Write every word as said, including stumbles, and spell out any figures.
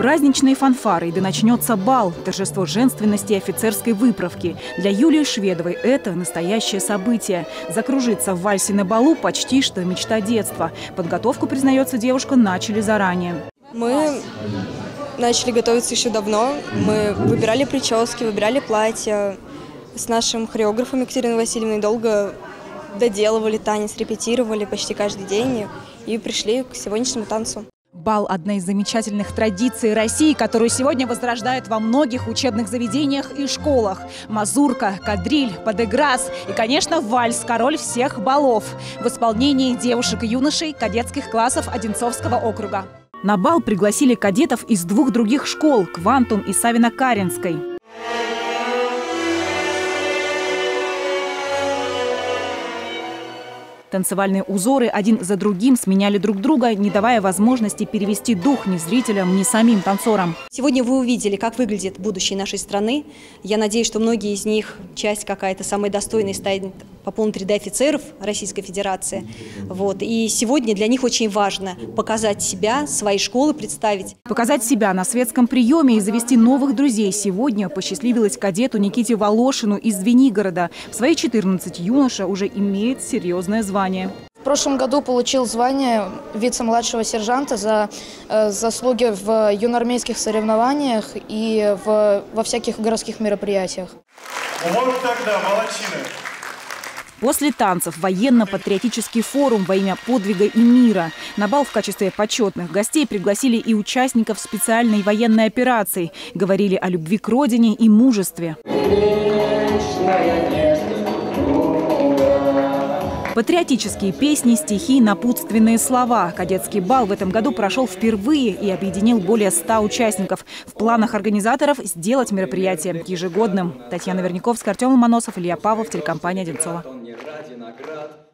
Праздничные фанфары, да начнется бал, торжество женственности и офицерской выправки. Для Юлии Шведовой это настоящее событие. Закружиться в вальсе на балу почти что мечта детства. Подготовку, признается девушка, начали заранее. Мы начали готовиться еще давно. Мы выбирали прически, выбирали платья. С нашим хореографом Екатериной Васильевной долго доделывали танец, репетировали почти каждый день и пришли к сегодняшнему танцу. Бал – одна из замечательных традиций России, которую сегодня возрождают во многих учебных заведениях и школах. Мазурка, кадриль, падеграс и, конечно, вальс – король всех балов в исполнении девушек и юношей кадетских классов Одинцовского округа. На бал пригласили кадетов из двух других школ – «Квантум» и Савино-Каринской. Танцевальные узоры один за другим сменяли друг друга, не давая возможности перевести дух ни зрителям, ни самим танцорам. Сегодня вы увидели, как выглядит будущее нашей страны. Я надеюсь, что многие из них, часть какая-то самой достойной, станет по полной три дэ офицеров Российской Федерации. Вот. И сегодня для них очень важно показать себя, свои школы представить. Показать себя на светском приеме и завести новых друзей сегодня посчастливилось кадету Никите Волошину из Звенигорода. В свои четырнадцать юноша уже имеет серьезное звание. В прошлом году получил звание вице-младшего сержанта за э, заслуги в юноармейских соревнованиях и в, во всяких городских мероприятиях. Вот тогда, молодчины! После танцев военно-патриотический форум во имя подвига и мира. На бал в качестве почетных гостей пригласили и участников специальной военной операции. Говорили о любви к родине и мужестве. Патриотические песни, стихи, напутственные слова. Кадетский бал в этом году прошел впервые и объединил более ста участников. В планах организаторов сделать мероприятие ежегодным. Татьяна Верняковская, Артем Ломоносов, Илья Павлов, телекомпания «Одинцова».